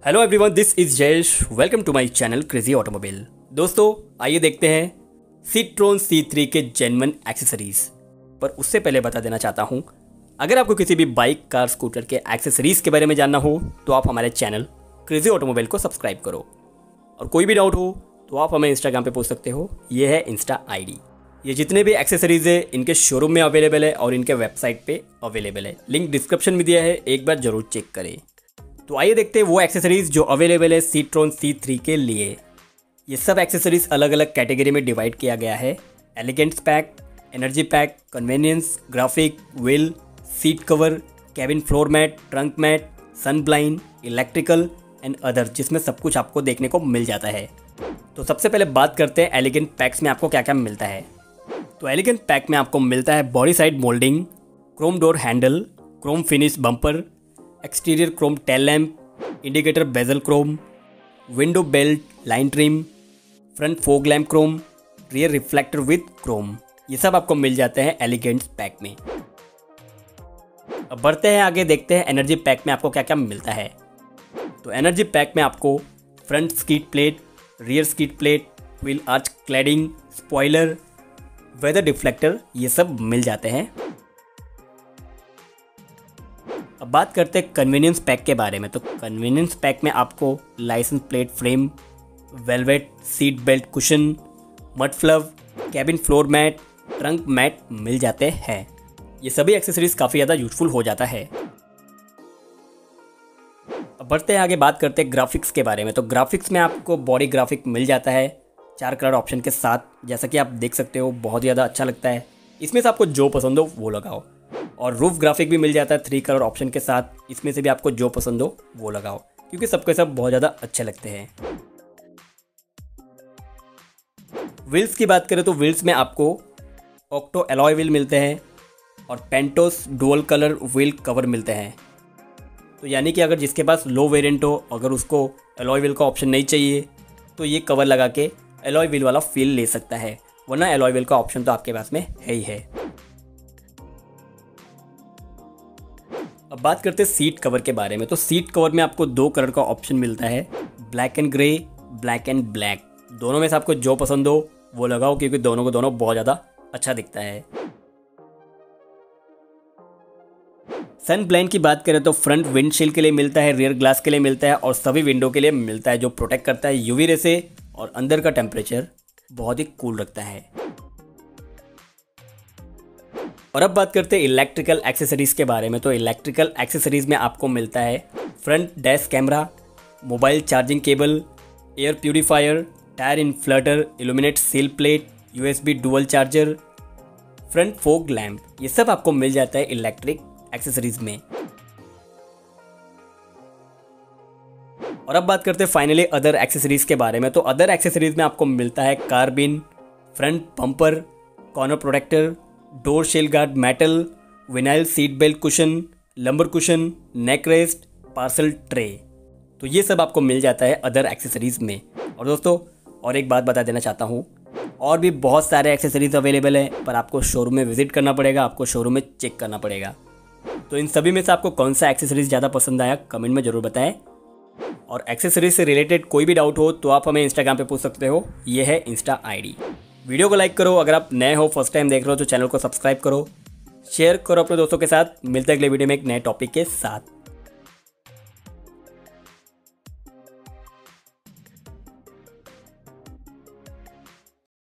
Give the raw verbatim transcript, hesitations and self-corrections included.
Hello everyone, this is Jayesh. Welcome to my channel crazy automobile. दोस्तों आइए देखते हैं सीट्रोन सी थ्री के जेन्युइन एक्सेसरीज। पर उससे पहले बता देना चाहता हूं, अगर आपको किसी भी बाइक, कार, स्कूटर के एक्सेसरीज के बारे में जानना हो तो आप हमारे चैनल क्रेजी ऑटोमोबाइल को सब्सक्राइब करो। और कोई भी डाउट हो तो आप हमें इंस्टाग्राम पे पूछ सकते हो, ये है इंस्टा आईडी। ये जितने भी एक्सेसरीज है इनके शोरूम में अवेलेबल है और इनके वेबसाइट पे अवेलेबल है। लिंक डिस्क्रिप्शन में दिया है, एक बार जरूर चेक करें। तो आइए देखते हैं वो एक्सेसरीज जो अवेलेबल है सीट्रोन सी थ्री के लिए। ये सब एक्सेसरीज अलग अलग कैटेगरी में डिवाइड किया गया है। Elegance pack, energy pack, convenience, graphic, wheel, seat cover, cabin floor mat, trunk mat, sun blind, electrical and other, जिसमें सब कुछ आपको देखने को मिल जाता है। तो सबसे पहले बात करते हैं एलिगेंट पैक्स में आपको क्या क्या मिलता है। तो एलिगेंट पैक में आपको मिलता है body side moulding, chrome door handle, chrome finish bumper, exterior chrome tail lamp, indicator bezel chrome, window belt line trim, front fog lamp chrome, rear reflector with chrome. ये सब आपको मिल जाते हैं एलिगेंट पैक में। अब बढ़ते हैं आगे, देखते हैं एनर्जी पैक में आपको क्या क्या मिलता है। तो एनर्जी पैक में आपको front skid plate, rear skid plate, wheel arch cladding, spoiler, weather deflector, ये सब मिल जाते हैं। अब बात करते हैं कन्वीनियंस पैक के बारे में। तो कन्वीनियंस पैक में आपको licence plate frame, velvet seat belt cushion, mud flap, cabin floor mat, trunk mat मिल जाते हैं। ये सभी एक्सेसरीज काफ़ी ज़्यादा यूजफुल हो जाता है। अब बढ़ते हैं आगे, बात करते हैं ग्राफिक्स के बारे में। तो ग्राफिक्स में आपको बॉडी ग्राफिक मिल जाता है चार कलर ऑप्शन के साथ, जैसा कि आप देख सकते हो, बहुत ही ज़्यादा अच्छा लगता है। इसमें से आपको जो पसंद हो वो लगाओ। और रूफ ग्राफिक भी मिल जाता है थ्री कलर ऑप्शन के साथ, इसमें से भी आपको जो पसंद हो वो लगाओ, क्योंकि सबके सब बहुत ज़्यादा अच्छे लगते हैं। व्हील्स की बात करें तो व्हील्स में आपको ऑक्टो एलॉय व्हील मिलते हैं और पेंटोस डुअल कलर व्हील कवर मिलते हैं। तो यानी कि अगर जिसके पास लो वेरिएंट हो, अगर उसको एलॉय व्हील का ऑप्शन नहीं चाहिए तो ये कवर लगा के एलॉय व्हील वाला फील ले सकता है, वरना एलॉय व्हील का ऑप्शन तो आपके पास में है ही है। अब बात करते हैं सीट कवर के बारे में। तो सीट कवर में आपको दो कलर का ऑप्शन मिलता है, black and grey, black and black. दोनों में से आपको जो पसंद हो वो लगाओ, क्योंकि दोनों को दोनों बहुत ज़्यादा अच्छा दिखता है। सन ब्लाइंड की बात करें तो फ्रंट विंडशील्ड के लिए मिलता है, रियर ग्लास के लिए मिलता है और सभी विंडो के लिए मिलता है, जो प्रोटेक्ट करता है यूवी रे से और अंदर का टेम्परेचर बहुत ही कूल रखता है। और अब बात करते हैं इलेक्ट्रिकल एक्सेसरीज के बारे में। तो इलेक्ट्रिकल एक्सेसरीज में आपको मिलता है front dash camera, mobile charging cable, air purifier, tyre inflator, illuminate sill plate, USB dual charger, front fog lamp. ये सब आपको मिल जाता है इलेक्ट्रिक एक्सेसरीज में। और अब बात करते हैं फाइनली अदर एक्सेसरीज के बारे में। तो अदर एक्सेसरीज में आपको मिलता है car bin, front bumper, corner protector, door sill guard metal, vinyl seat belt cushion, lumbar cushion, neck rest, parcel tray. तो ये सब आपको मिल जाता है अदर एक्सेसरीज में। और दोस्तों और एक बात बता देना चाहता हूँ, और भी बहुत सारे एक्सेसरीज अवेलेबल हैं, पर आपको शोरूम में विजिट करना पड़ेगा, आपको शोरूम में चेक करना पड़ेगा। तो इन सभी में से आपको कौन सा एक्सेसरीज ज़्यादा पसंद आया कमेंट में ज़रूर बताएं। और एक्सेसरीज से रिलेटेड कोई भी डाउट हो तो आप हमें इंस्टाग्राम पे पूछ सकते हो, ये है इंस्टा आईडी। वीडियो को लाइक करो, अगर आप नए हो, फर्स्ट टाइम देख रहे हो तो चैनल को सब्सक्राइब करो, शेयर करो अपने दोस्तों के साथ। मिलते हैं अगले वीडियो में एक नए टॉपिक के साथ।